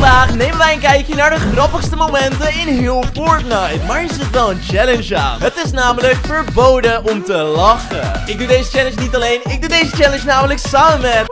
vandaag nemen wij een kijkje naar de grappigste momenten in heel Fortnite. Maar er zit wel een challenge aan. Het is namelijk verboden om te lachen. Ik doe deze challenge niet alleen, ik doe deze challenge namelijk samen met...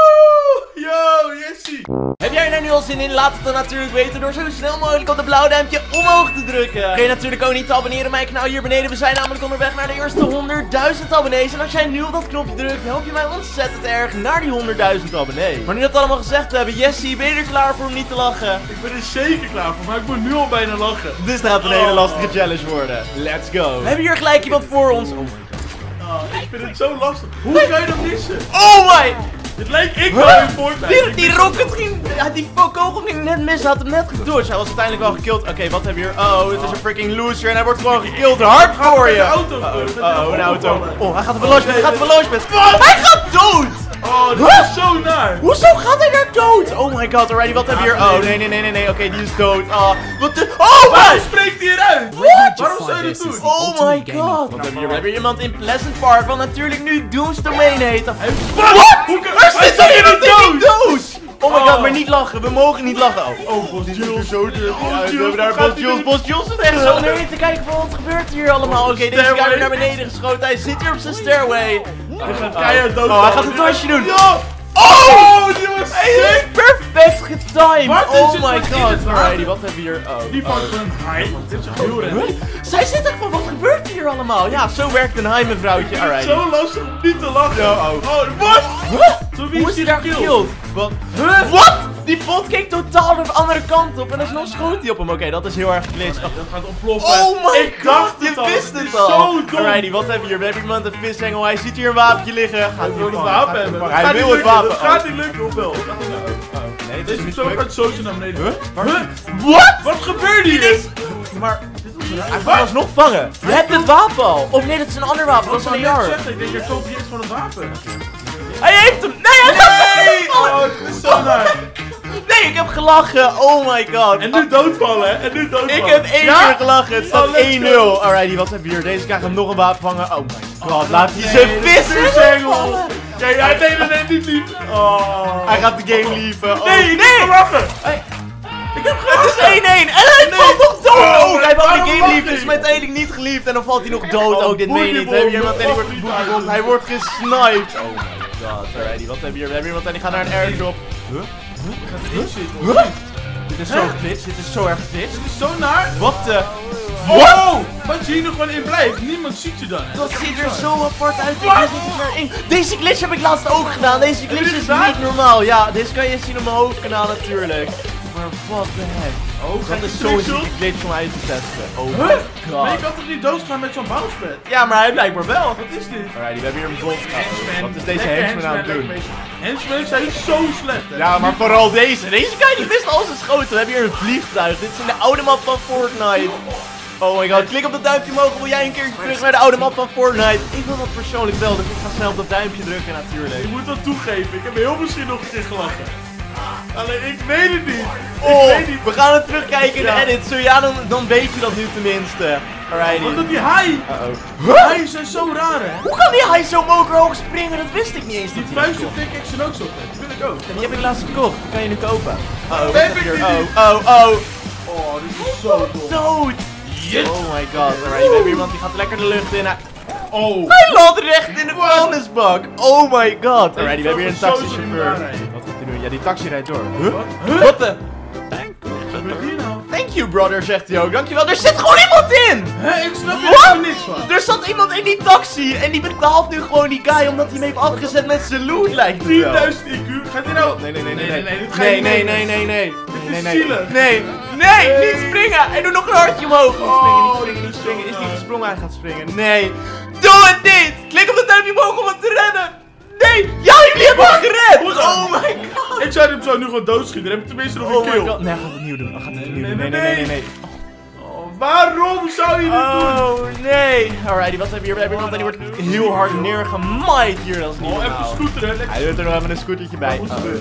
Yo, Jessie! Heb jij er nou nu al zin in? Laat het dan natuurlijk weten door zo snel mogelijk op het blauwe duimpje omhoog te drukken. Vergeet je natuurlijk ook niet te abonneren op mijn kanaal hier beneden. We zijn namelijk onderweg naar de eerste 100.000 abonnees. En als jij nu op dat knopje drukt, help je mij ontzettend erg naar die 100.000 abonnees. Maar nu dat allemaal gezegd hebben, Jessie, ben je er klaar voor om niet te lachen? Ik ben er zeker klaar voor, maar ik moet nu al bijna lachen. Dit gaat een hele lastige challenge worden. Let's go. We hebben hier gelijk iemand voor ons. Oh my god. Ik vind het zo lastig. Hoe kan je dat missen? Oh my... Het lijkt ik wel in Fortnite. Die rocket ging... Ja, die kogel ging net mis. Hij had hem net gedodged. Hij was uiteindelijk wel gekild. Oké, wat hebben we hier? Oh, het is een freaking loser. En hij wordt gewoon gekild. Hard voor je. Een auto. Oh, hij gaat er los met. Hij gaat er los met. Hij gaat dood. Oh, dat is zo naar. Hoezo gaat hij daar dood? Oh my god, alrighty, wat hebben we hier? Oh, nee. Oké, die is dood. Wat de... Oh, waarom spreekt hij eruit? What? Waarom zou je dat doen? Oh my god. Wat hebben we hier? We hebben hier iemand in Pleasant Park, wat natuurlijk nu Doomsdomain heet. Wat? Er zit hier iemand in die doos! Oh my god, maar niet lachen. We mogen niet lachen. Oh, Bos Jules. Zo we hebben daar Bos Jules is echt zo naar te kijken van wat gebeurt hier allemaal. Oké, deze guy weer naar beneden geschoten. Hij zit hier op zijn stairway. Hij gaat keihard dood. Oh, hij gaat een tasje doen. Oh, die was sick! Perfect getimed! Oh my god! Alrighty, wat hebben we hier? Oh, die vangt van een haai. Dit is heel erg. Zij zit echt van, wat gebeurt hier allemaal? Ja, zo werkt een haai, mevrouwtje. Het is zo lastig om niet te lachen. Oh, wat? Hoe is hij daar gekilld? Wat? Wat? Die bot keek totaal de andere kant op en alsnog schoot hij op hem. Oké, dat is heel erg glitch. Dat gaat ontploffen. Oh my ik dacht god, je wist het al. Zo dom. Alrighty, wat hebben we hier? We hebben iemand een vishengel. Hij ziet hier een wapentje liggen. Gaat hij het wapen hebben? Hij wil het wapen. Het gaat niet lukken, of wel? Nee, deze persoon gaat zo naar beneden. Wat? Wat gebeurde hier? Maar... Hij kan ons nog vangen. Je hebt het wapen al. Of nee, dat is een ander wapen. Dat is een AR. Ik denk, je koopt hier eens van een wapen. Hij heeft hem. Nee, hij gaat doodvallen. Oh, het is zo naar. Nee, ik heb gelachen. Oh my god. En nu doodvallen, hè? En nu doodvallen. Ik heb 1 keer gelachen. Het staat 1-0. Alrighty, wat hebben we hier? Deze krijgt hem nog een wapen vangen. Oh my god. Laat hij zijn vishengel. Nee, niet lief. Oh. Hij gaat de game lieven. Nee. Lachen. Ik heb gelachen. Het is 1-1. En hij valt nog dood. Oh, hij wou de game lieven. Is uiteindelijk niet geliefd. En dan valt hij nog dood. Oh, dit meen je niet. Heb je iemand en die wordt geboekt. Hij wordt gesniped. Oh my god. Alrighty, wat hebben we hier? We hebben iemand en die gaat naar een airdrop. Dit is zo glitch. Dit is zo erg glitch. Dit is zo naar. Wat de... Wow! Wat je hier nog gewoon in blijft. Niemand ziet je dan. Dat ziet er zo apart uit. Ik wist niet meer in. Deze glitch heb ik laatst ook gedaan. Deze glitch is niet normaal. Ja, deze kan je zien op mijn hoofdkanaal natuurlijk. Maar wat de heck. Oh, dat is zo'n zieke glitch om uit te testen. Oh my god. Maar je kan toch niet doodgaan met zo'n bouwspet? Ja, maar hij blijkbaar wel. Wat is dit? Alrighty, we hebben hier een bot. Wat is deze henchman aan het doen? Henchman zijn zo slecht, hè? Ja, maar vooral deze. Deze guy die wist al zijn schoten. We hebben hier een vliegtuig. Dit is in de oude map van Fortnite. Oh my god, klik op dat duimpje omhoog. Wil jij een keer terug naar de oude map van Fortnite? Ik wil dat persoonlijk wel, dus ik ga snel op dat duimpje drukken natuurlijk. Je moet dat toegeven. Ik heb heel misschien nog een keer gelachen. Alleen ik weet het niet. Oh, we gaan het terugkijken in de edit. Zo ja, dan weet je dat nu tenminste. Alrighty. Wat doet die haai? Haaien zijn zo raar, hè? Hoe kan die haai zo mokerhoog springen? Dat wist ik niet eens. Die vuisten pickaxe zijn ook zo vet. Die wil ik ook. En die heb ik laatst gekocht. Die kan je nu kopen. Oh, dit is zo dom. Dood. Yes. Oh my god. Alright, we hebben iemand die gaat lekker de lucht in. Oh. Hij landt recht in de vuilnisbak. Oh my god. Alright, we hebben hier een taxichauffeur. Wat gaat hij doen? Ja, die taxi rijdt door. Wat de? Thank you, brother, zegt hij ook. Dankjewel. Er zit gewoon iemand in! Hé, ik snap er niks van. Er zat iemand in die taxi en die betaalt nu gewoon die guy omdat hij hem heeft afgezet met zijn loot, lijkt het wel. 10.000 IQ. Gaat hij nou? Nee. Nee, niet springen! Hij doet nog een hartje omhoog. Niet springen. Is niet gesprongen? Hij gaat springen. Nee. Doe het niet! Klik op het duimpje omhoog om hem te redden! Nee! Ja, jullie hebben hem gered! Oh my god! Ik zou hem zo nu gewoon doodschieten. Dan heb ik tenminste nog een kill. Oh my god. Nee, hij gaat het opnieuw doen. Nee. Waarom zou je dit doen? Oh nee. Alrighty, wat hebben we hier? We hebben iemand en die wordt heel hard neergemaaid hier. Dat is niet normaal. Even scooteren. Hij doet er nog even een scootertje bij.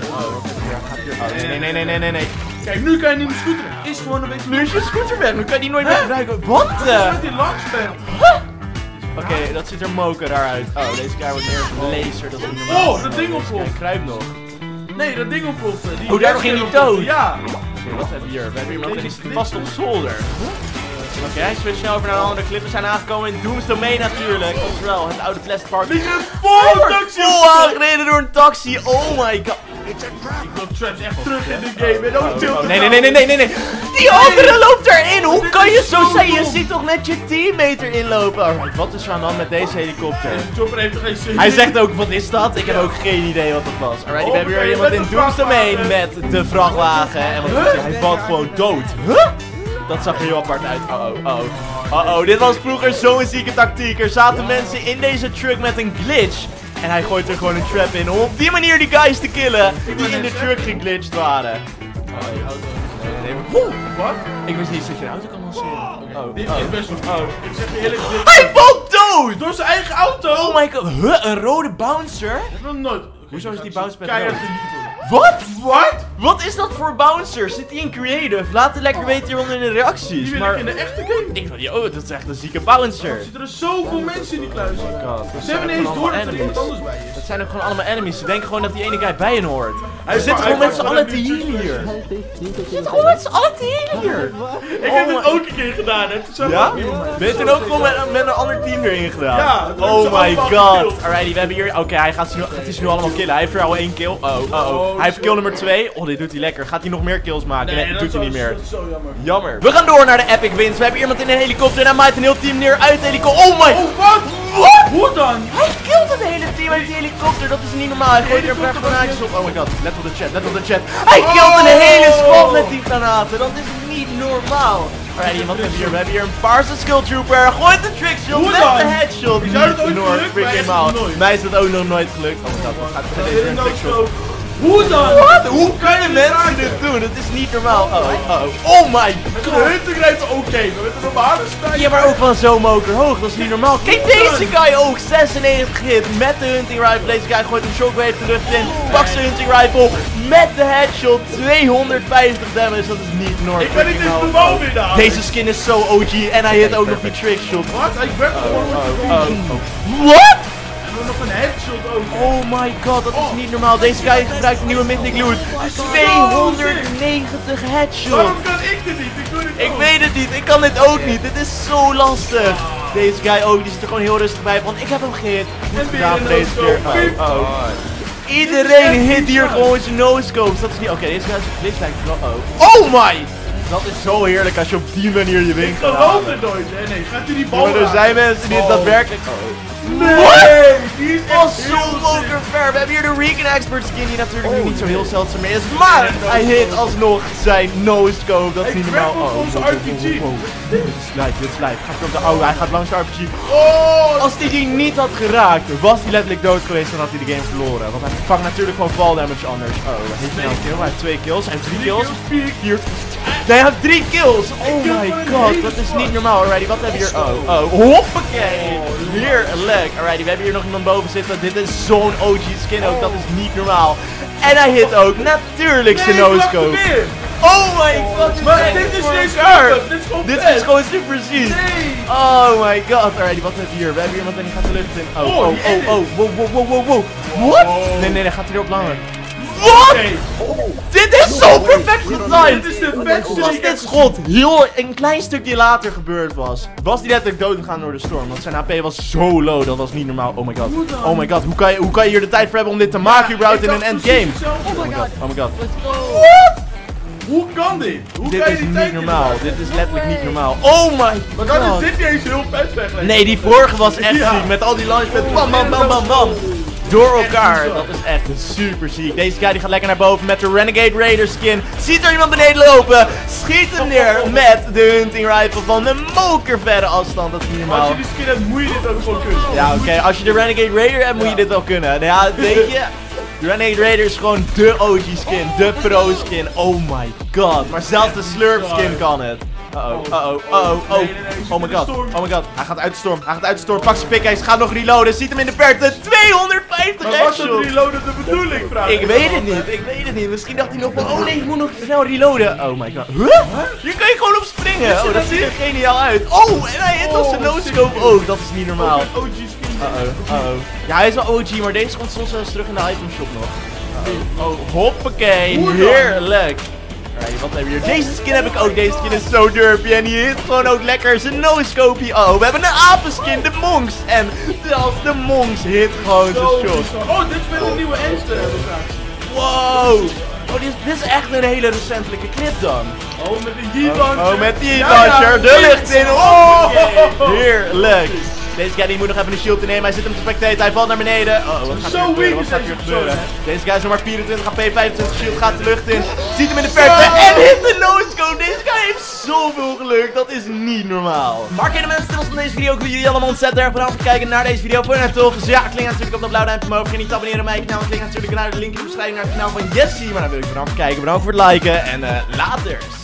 Nee. Kijk, nu kan je niet meer scooteren. Is gewoon een beetje... Nu is je scooter weg. Nu kan je die nooit meer gebruiken. Wat? Met die langspan. Oké, dat ziet er moker daaruit. Oh, deze guy wordt neergelaserd. Dat is niet normaal. Oh, dat ding ontploft. Hij kruipt nog. Nee, dat ding ontplofte. Oh, daar ging hij dood. Ja. Oké, wat hebben we hier? We hebben iemand en die zit vast op zolder. Oké, hij switcht snel over naar een andere clip. We zijn aangekomen in Doom's Domain natuurlijk. Oftewel, het oude Plastic Park. Die is vol aangereden door een taxi. Oh my god. Ik wil traps echt terug in de game. En ook tilt. Nee. Die andere loopt erin. Hoe kan je zo zijn? Je ziet toch net je teammate erin lopen. Alright, wat is er aan de hand met deze helikopter? Deze chopper heeft toch geen zin. Hij zegt ook, wat is dat? Ik heb ook geen idee wat het was. Alright, we hebben hier iemand in Doom's Domain met de vrachtwagen. En wat doet hij? Hij valt gewoon dood. Huh? Dat zag er heel apart uit. Oh, dit was vroeger zo'n zieke tactiek. Er zaten mensen in deze truck met een glitch. En hij gooit er gewoon een trap in om op die manier die guys te killen die in de truck geglitcht waren. Wat? Ik wist niet dat je een auto kan lanceren. Dit is best wel goed. Ik zeg je eerlijk. Hij valt dood! Door zijn eigen auto! Oh my god. Huh? Een rode bouncer? Ik heb nog nooit. Hoezo is die bouncer met keihard rood? genieten. Wat? Wat? Wat is dat voor bouncer? Zit hij in creative? Laat het lekker weten hieronder in de reacties. Die wil Maar ik in de echte game. ik denk van, oh, dat is echt een zieke bouncer. Er zitten er zoveel mensen in die kluis. God, Ze hebben niet eens door dat er iemand anders bij is. Dat zijn ook gewoon allemaal enemies. Ze denken gewoon dat die ene guy bij hen hoort. Hij Ze zitten gewoon met z'n allen te healen hier. Ze zitten gewoon met z'n allen te healen hier. Ik heb het ook een keer gedaan, hè. Toen zag ik Ja? ook iemand bij. Ben je toen ook gewoon met een ander team erin gedaan? Ja, dat hebben ze Oh my allemaal god. gekillt. Alrighty, we hebben hier... Oké, hij gaat ze nu allemaal killen. Hij heeft er al 1 kill. Hij heeft kill nummer 2. Oh, dit doet hij lekker. Gaat hij nog meer kills maken? Nee, dat doet hij niet meer. Dat is zo jammer. Jammer. We gaan door naar de epic wins. We hebben iemand in een helikopter en hij maait een heel team neer uit de helikopter. Oh my... Oh, wat? Wat? Hoe dan? Hij killt het hele team uit die helikopter. Dat is niet normaal. Hij gooit er een paar granaatjes op. Oh my god. Let op de chat. Let op de chat. Hij killt een hele squad met die granaten. Dat is niet normaal. Alrighty, wat hebben we hier? We hebben hier een paarse skill trooper. Gooit de trickshot Hoe met dan? de headshot. Is jou dat ooit Enorm, gelukt? Mij freaking echt nog maal. nooit. Mij is dat ook nog nooit gelukt. Oh my god, wat gaat er deze een trickshot? Hoe dan? Wat? Hoe kunnen mensen dit doen? Dat is niet normaal. Oh my Met god. een huntingrijp oké, maar met een normale stijl. Ja, maar ook van zo mokerhoog, dat is niet normaal. Kijk deze guy ook, 96 hit met de hunting rifle. Deze guy gooit een shockwave de lucht in, pakt zijn hunting rifle met de headshot, 250 damage, dat is niet normaal. Ik ben niet eens normaal meer daar. Deze skin is zo OG en hij hit ook nog die trickshot. Wat? Hij werkt gewoon Wat? En dan nog een headshot ook. Oh my god, dat is niet normaal. Deze guy gebruikt een nieuwe mythic loot. 290 headshot. Waarom kan ik dit niet? Ik doe dit Ik ook. weet het niet, ik kan dit ook niet. Dit is zo lastig. Deze guy ook, die zit er gewoon heel rustig bij. Want ik heb hem gehit. Goed gedaan voor deze keer. Iedereen hit hier gewoon zijn no-scopes. Dat is niet... Oké, deze guy is glitch lijkt wel... Oh my! Dat is zo heerlijk als je op die manier je win kan Geloof halen. het nooit. Nee, gaat hij die bal Maar er raken? zijn mensen die het daadwerkelijk... Nee, die is Oh, echt zo heel moker ver. We hebben hier de Recon Expert skin die natuurlijk nu niet zo heel zeldzaam meer is. Maar hij hit alsnog zijn no-scope. Dat is niet normaal. grapple onze RPG. Dit is lijp, dit is lijp. Gaat hij op de... Oh, hij gaat langs de RPG. Oh, Als hij die niet had geraakt, was hij letterlijk dood geweest en had hij de game verloren. Want hij vangt natuurlijk gewoon fall damage anders. Oh, hij heeft nou een kill. Hij heeft 2 kills. Hij heeft 3 kills. 4. Nee, hij heeft 3 kills. Oh my god, dat is niet normaal. Alrighty, wat hebben we hier? Hoppakee. Heerlijk. Alrighty, we hebben hier nog iemand boven zitten. Dit is zo'n OG skin ook. Dat is niet normaal. En hij hit ook natuurlijk zijn no-scope. Oh my god, Maar dit is niet dit is gewoon Dit vet. is gewoon super ziek. Nee. Oh my god. Alrighty, wat hebben we hier? We hebben hier iemand en die gaat de lucht in. Wow. Wat? Nee, gaat hij erop langer. Wat? Oké. Dit is zo perfect getimed. Dit is de vetste Als die ik dit schot heel een klein stukje later gebeurd was hij letterlijk dood gegaan door de storm. Want zijn HP was zo low, dat was niet normaal. Oh my god. Oh my god, hoe kan je hier de tijd voor hebben om dit te maken überhaupt in een endgame? Oh my god. What? Hoe kan dit? Hoe Dit kan je is die niet tijd normaal. inhouden? Dit is letterlijk niet normaal. Oh my Maar dan god. is dit niet eens heel vet wegleggen. Nee, die vorige was echt Ja. ziek. Met al die launchpads. Bam, bam, bam, bam, bam. Door elkaar. Dat is echt super ziek. Deze guy die gaat lekker naar boven met de Renegade Raider skin. Ziet er iemand beneden lopen. Schiet hem neer met de hunting rifle van een mokerverre afstand. Dat is niet normaal. Als je die skin hebt, moet je dit ook gewoon kunnen. Ja, oké. Als je de Renegade Raider hebt, moet je dit wel kunnen. Nou ja, weet je. De Renegade Raider is gewoon de OG skin. De pro skin. Oh my god. Maar zelfs de Slurp skin kan het. Oh my god. Hij gaat uit de storm. Pak zijn pickaxe. Gaat nog reloaden. Ziet hem in de verte. 250 Maar was dat headshot. reloaden de bedoeling, vraag Ik weet het niet. Misschien dacht hij nog van, oh nee, ik moet nog snel reloaden. Oh my god. Huh? Hier kan je gewoon op springen. Oh, dat ziet er geniaal uit. Oh, en hij hit op zijn no-scope ook. Dat is niet normaal. OG skin. Ja, hij is wel OG, maar deze komt soms wel eens terug in de itemshop nog. Hoppakee. Heerlijk. Wat hebben we hier? Deze skin heb ik ook. Deze skin is zo derpy. En die hit gewoon ook lekker zijn no-scopie. Oh, we hebben een apenskin. De Monks. En zelfs de Monks hit gewoon zijn shot. Oh, dit is met een nieuwe Enster. Wow. Oh, dit is echt een hele recentelijke clip dan. Oh, met de Heat Launcher. Oh, met die Heat Launcher. De lucht in. Oh, heerlijk. Deze guy die moet nog even een shield te nemen. Hij zit hem te spectaten. Hij valt naar beneden. Oh, wat gaat hier gebeuren? Deze guy is nog maar 24 HP, 25 shield. Gaat de lucht in. Ziet hem in de verte. En hit de no-scope. Deze guy heeft zoveel geluk. Dat is niet normaal. Maar oké, de mensen, dit was van deze video. Ik wil jullie allemaal ontzettend erg bedankt voor het kijken naar deze video. Vond je het tof? Dus ja, klik natuurlijk op dat blauw duimpje omhoog. Vergeet niet te abonneren op mijn kanaal. Klik natuurlijk naar de link in de beschrijving naar het kanaal van Jessie. Maar dan wil ik bedankt voor het kijken. Bedankt voor het liken. En later.